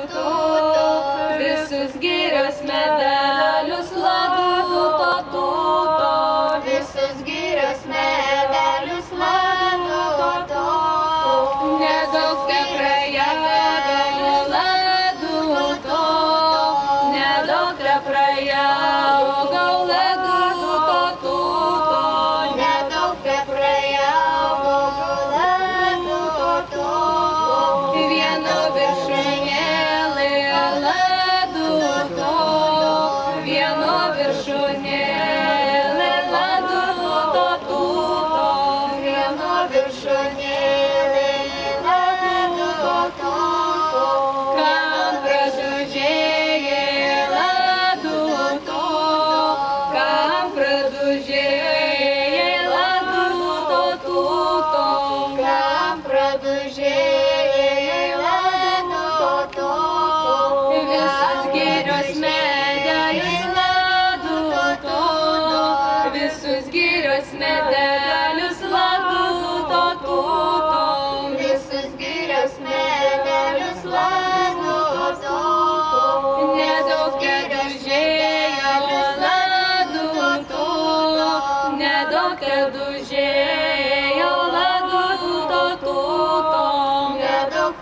tūto, visus girios medalius ladų tūto, visus girios medalius ladų tūto, nedaug tepraėjo ladų tūto, nedaug tepraėjo ladų tūto, nedaug tepraėjo ladų tūto, vieno viršūnėlė ladų tūto, vieno viršūnėlė ladų tūto, vieno viršūnėlė ladų tūto, kam pradužėję ladų tūto, kam pradužėję ladų tūto, kam pradužėję ladų tūto, visus girios medalius ladų tūto, visus girios medalius ladų tūto, visus girios medalius ladų tūto, nedaug tedužėjo ladų tūto, nedaug tedužėjo ladų tūto, nedaug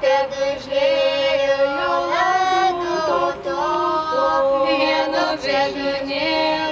tedužėjo ladų tūto, vieno viršūnėlė